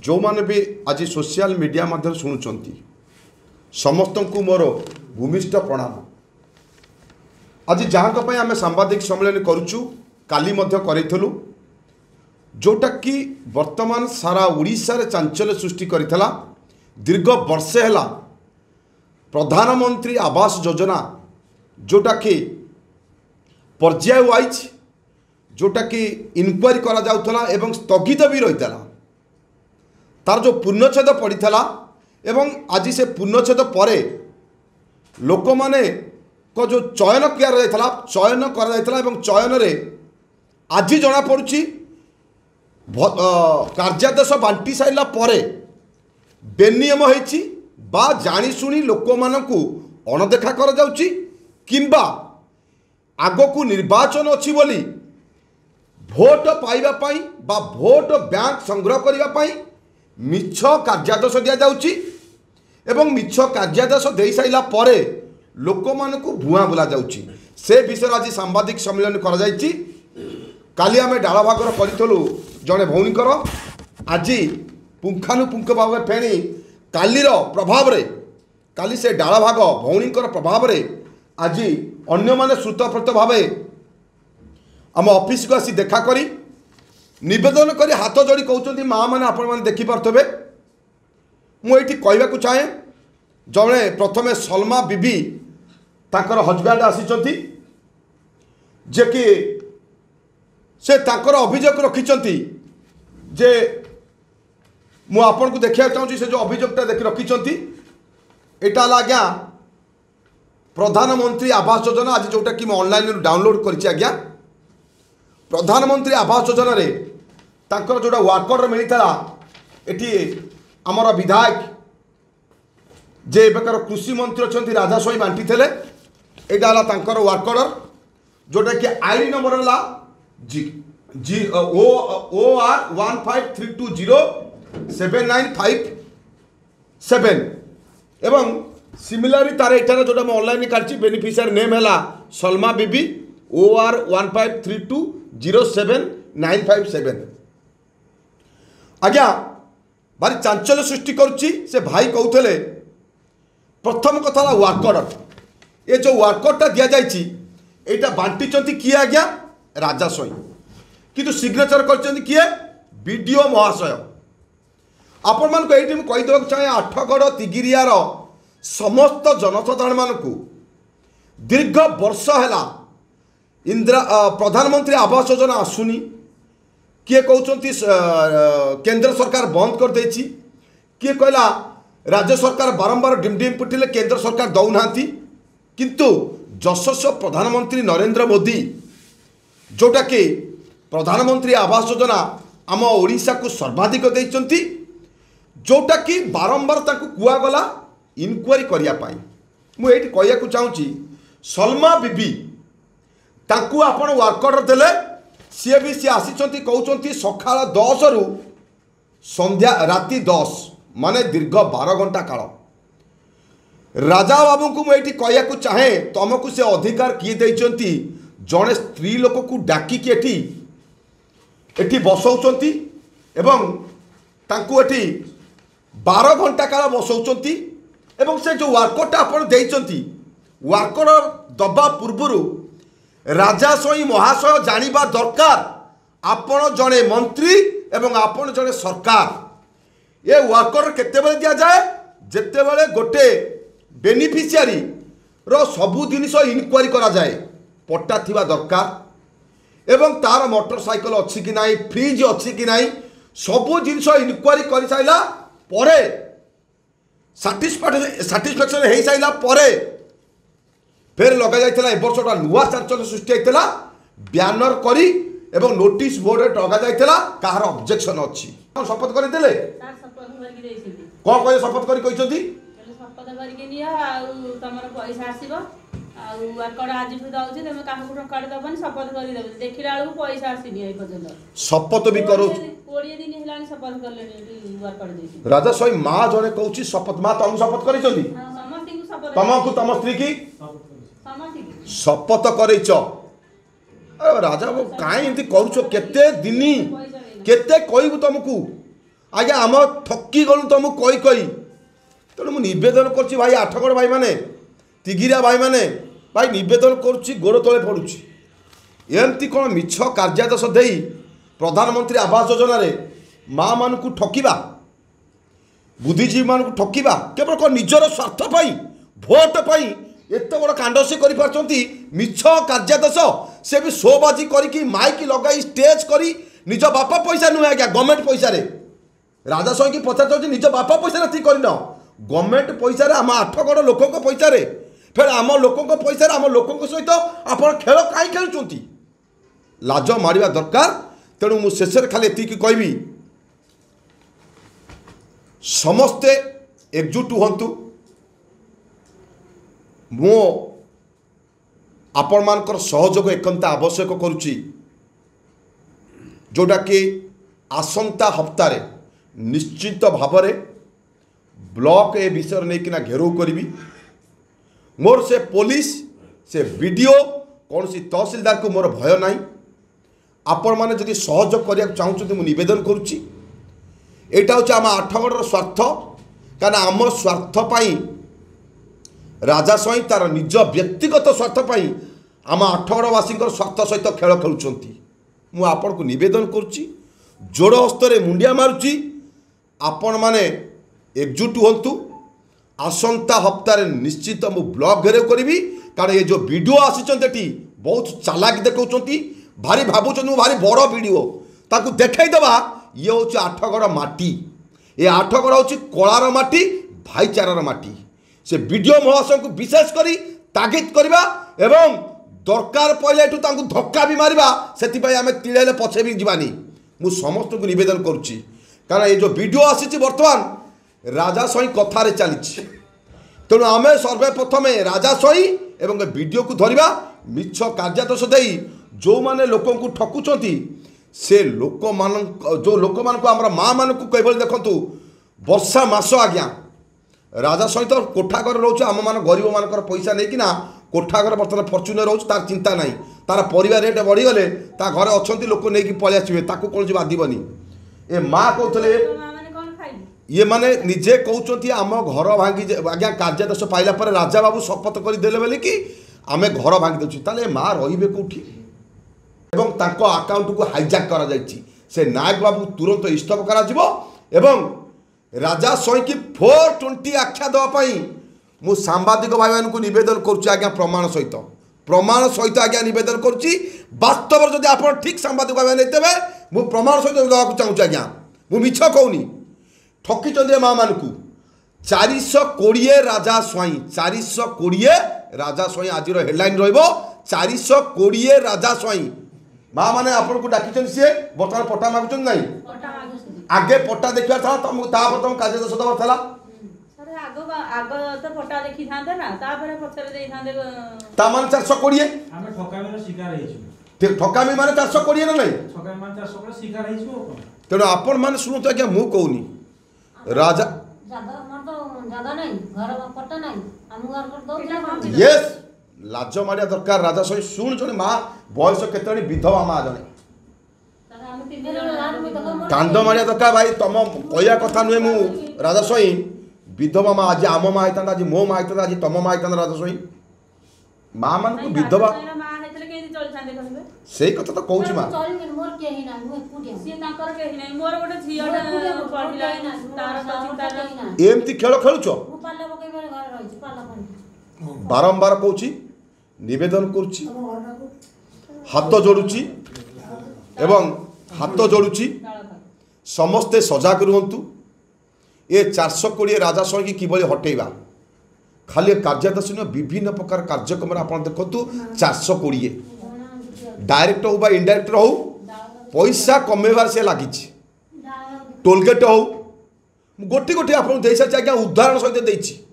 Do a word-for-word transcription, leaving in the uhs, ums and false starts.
जो माने भी आज सोशल मीडिया माध्यम शुणुंट समस्त को मोर भूमिष्ठ प्रणाम। आज जहाँ आम सांबादिक सम्मेलन करुचु काली करूँ जोटा कि वर्तमान सारा ओडिशा रे चांचल्य सृष्टि करिथला। दीर्घ वर्षे है प्रधानमंत्री आवास योजना जोटा कि पर्याय वाइज जोटा कि इनक्वारी करा जाउथला एवं स्थगित भी रही तार जो पूर्णछेद पड़ता एवं आज से पूर्णछेद परे लोक माने को जो चयन किया चयन करा चयन रे आज जना पड़ुछि कार्यादेश बांटी साइला परे बेनियम होइछि बा जानी सुनी लोक मानकु अणदेखा करा जाउछि किंबा आगकु निर्वाचन अछि बोली भोट पाइबा पाई बा भोट बैंक संग्रह करिबा पाई मिछ कार्यादेश दिया जाउछि एवं मिछ कार्यादेश दे साइला परे लोक मानकु भुआ बुला जाउछि। से विषय आज सांबादिक सम्मेलन करा जाइछि। काली आमे डाला भागर करिथलु जड़े भौणीकर आज पुंखानुपुंख भाव फेणी कालीर प्रभाव रे काली से डाला भाग भौणीकर प्रभाव रे आज अन्य माने श्रुतप्रत भाव आम ऑफिस को आसी देखा करी निवेदन करी हाथ जोड़ी कहते माँ मैंने आपण मैंने देखिपे मुझे कहवा को चाहे जड़े प्रथमे सलमा बीबी ताकर हजबैंड आसी जे कि से ताकर अभियोग रखिंट जे मु आपन को देखा चाहूँगी से जो अभियोगटा देखि रखिंट यहाँ आज्ञा प्रधानमंत्री आवास योजना आज जोटा कि ऑनलाइन डाउनलोड करी आज्ञा प्रधानमंत्री आवास योजना रे तांकर जोटा वार्कर मिलता एटी आमर विधायक जे एबेकार कृषि मंत्री अच्छा राजा स्वाई बांटी थे यहाँ तांकर वार्कर जोटा कि आईडी नंबर है जी जी O O R one five three two zero seven nine five seven एवं सिमिलारी तार एठार जोटा मैं ऑनलाइन काढ़ी बेनिफिशियरी नेम है Salma Bibi O R one five three two zero seven nine five seven. आज्ञा भारी चांचल्य सृष्टि करुच्ची से भाई कहते प्रथम कथा वार्कर ये जो वार्करटा दि जाइए बांटी किए आज्ञा राजा स्वाई किंतु सिग्नेचर कर किए बीडीओ महाशय। आपण मान ये कहीदेव चाहे आठगड़ तिगिरियार समस्त जनसाधारण मानू दीर्घ वर्ष है इंदिरा प्रधानमंत्री आवास योजना आसुनी किए कहते केंद्र सरकार बंद कर देछि किए कहला राज्य सरकार बारंबार डिमडिम पिटिले केंद्र सरकार दौना किंतु यशस्व प्रधानमंत्री नरेंद्र मोदी जोटा कि प्रधानमंत्री आवास योजना आम ओडिशा को सर्वाधिक देइचंती जोटा कि बारंबार ताकू कुआगला इनक्वारी करने मुझे कहया को चाहूँगी सलमा बीबी ताकू आपण वार्कर देले सी भी सी आसी कहते सकाल दस रु संध्या राति दस माने दीर्घ बार घंटा काल राजा बाबू को मुझे कहया को चाहे तुमको से अधिकार किए देइचंती जड़े स्त्री लोक को डाकिकी एठी एठी बसौचंती एवं तांकू एठी बार घंटा काल बसौचंती एवं से जो वार्करटा आपण देइचंती वार्कर दबा पूर्व राजा स्वाई महाशय जानिबा दरकार आपण जड़े मंत्री एवं आपण जड़े सरकार ये वार्कर केतेबेले दिया जाए जेतेबेले गोटे बेनिफिशियरी रो सबु जिनिस इनक्वारी करा जाए पट्टा थिबा दरकार एवं तार मोटरसाइकल अच्छी कि नहीं फ्रिज अच्छी कि नहीं सबु जिनिस इनक्वारी कर साइला परे साटिस्फैक्शन हो साइला परे फिर लगा जाइतला ए वर्षटा नुआ चांचल्य सृष्टि होइतला ब्यानर करी एवं नोटिस बोर्ड लगा जाइतला कहार ऑब्जेक्शन अछि शपथ करि देले कोन कहे शपथ करी कहिसंती शपथ करके निया आ तमर पैसा आसीबो आ वाकड़ आज भी दउछि तमे काहू टंका दबनी शपथ करी देबे देखिला बेलू पैसा आसीनी ए पर्यंत शपथ भी करो बीस दिन हेलानी शपथ करले वाकड़ देछि राजा सोई मां जने कहउछि शपथ मां तुम शपथ करिसंती हां समस्ती को शपथ तमको तम स्त्री की समस्ती शपथ करिछ राजा वो काई एंती करूछो केते दिनी केते कहबू तुमको आज्ञा आम थकी गलु तुमको कही कही तेणु मुझे नवेदन कर भाई आठगड़ भाई मैंने तिगिरिया भाई मैंने भाई नवेदन करुच्ची गोड़ तले पड़ुची एमती कौन मिछ कार्यादेश दे प्रधानमंत्री आवास योजना रे माँ मान को ठकिबा बुद्धिजीवी मान को ठकिबा केवल कौन निजर स्वार्थ पाई भोट पाई एत बड़ कांड से कर मिछ कार्यादेश से भी शोबाजी करी माइक लगाई स्टेज करी निज बापा पैसा नुहे आज्ञा गवर्नमेंट पैसा रे राजा स्वाई की पचार निज बापा पैसा ठीक कर गवर्नमेंट पैसा आम आठगड़ लोक पैसा रे फिर आम लोक पैसा आम लोक सहित आप खेल कहीं खेलुंट लाज मारिबा दरकार तेणु मु शेष खाली एति कहबी समस्ते एकजुट हुंतु मो आपण मानकर सहयोग एकांता आवश्यक करुच्ची जोटा कि आसंता हप्तारे निश्चित भाव में ब्लॉक ए विषय नहीं कि घेराव करी मोर से पुलिस से वीडियो कौन सी तहसीलदार को मोर भय नहीं आपण मैंने जदि सहयोग करने चाहते मुझे नवेदन करुच्ची यहाँ हूँ आम आठगड़ स्वार्थ क्या आम स्वार्थपाई राजा स्वाई तार निज व्यक्तिगत स्वार्थपाई आम आठगड़वासी स्वार्थ सहित खेल खेलुंट मुझे आपण को नवेदन करुच्ची जोड़ हस्तरे मुंडिया मारुची आपण माने एकजुट हुंतु आसंता हप्तारे निश्चित मु ब्लॉग घेराव करी कारण ये जो वीडियो आसी बहुत चालाक देखा भारी भावुं भारी बड़ वीडियो ताकू देखा ये हूँ आठगड़ माटी ये आठगड़ हूँ कलार माटी भाईचारार माटी से वीडियो महाशय को विशेष करी तागिद करवा एवं दरकार पड़े एठू धक्का भी मारिबा से आम तिड़े पछे भी जीवानी मु समस्त को नवेदन करुच्ची कारण ये जो वीडियो आसी बर्तमान राजा स्वाई कथार चली तेणु आम सर्वप्रथम राजा स्वाई एवं वीडियो को धरिबा मिछ कार्यादेश दे जो माने लोक को ठकुचंती से लोक मान जो लोक मान को आम माँ मान को कई देखु वर्षा मास आज्ञा राजा सहित कोठाघर रोच आम मान गरीब मान पैसा नहीं कि कोठाघर बर्तमान फर्चुनर रोच तार चिंता नहीं तार परिवार रेट बढ़ीगले ता घर अच्छा लोक नहीं पलि आसवे ताकू कौन बाधबनी ए माँ कहते ये माने निजे कहते आम घर भांगी आज्ञा कार्यादेश पाइला पर राजा बाबू शपथ करदे बोली कि आम घर भांगी देछु ताले माँ रही कौटी एवं तांको अकाउंट को हाईजैक करा जायछि से नायक बाबू तुरंत इस्तफ करा जिवो एवं राजा स्वाई की फोर ट्वेंटी आख्या देवाई मु सांबादिक भाई मान को नवेदन करुच्ची आज्ञा प्रमाण सहित प्रमाण सहित आज्ञा नवेदन करुच्ची वास्तव जदि आप ठीक सांबादिक भाई मैंने मु प्रमाण सहित देवाक चाहूँ आज्ञा मु मिछ कहूनी ठकी चंद्रे माँ मान को चारिश कोड़े राजा स्वाई चारिश कोड़े राजा स्वाई आज हेडलाइन रहिबो चारिश कोड़े राजा स्वाई माँ मैंने आपन को डाकी सी बर्तमान पट्टा मागुन ना आगे पट्टा देखा था तुम तुम कार्यादेश देवार था चारश कोड़े ठकामी मान चारश कोड़े ना नहीं तेणु आपण मैंने शुणु आज्ञा मु कहूनी राजा यस लाज मारिया दरकार राजा सही शुण जन माँ बयस केत विधवा माँ जने कांद मारिया दरकार भाई तुम कह कथा नुहे मु राजा सही विधवा माँ आज आम माँ होता आज मो माँ होता आज तुम माँ होता राजा सही माँ मान को विधवा से कथा तो कहूँ माँ एमती खेल खेलुच बारंबार कहूँ नवेदन करुच्ची हाथ जोड़ुची एवं हाथ जोड़ुची समस्ते सजाग रुहतु ये चारश कोड़े राजा स्वाई की किभली हटेबा खाली कार्यादेश विभिन्न प्रकार कार्यक्रम आप देखु चारश कोड़े डायरेक्ट हो बा इनडायरेक्ट हो पैसा कमेबार से लगी टोलगेट हो गोटे गोटे आप दे सारी आज्ञा उदाहरण सहित देती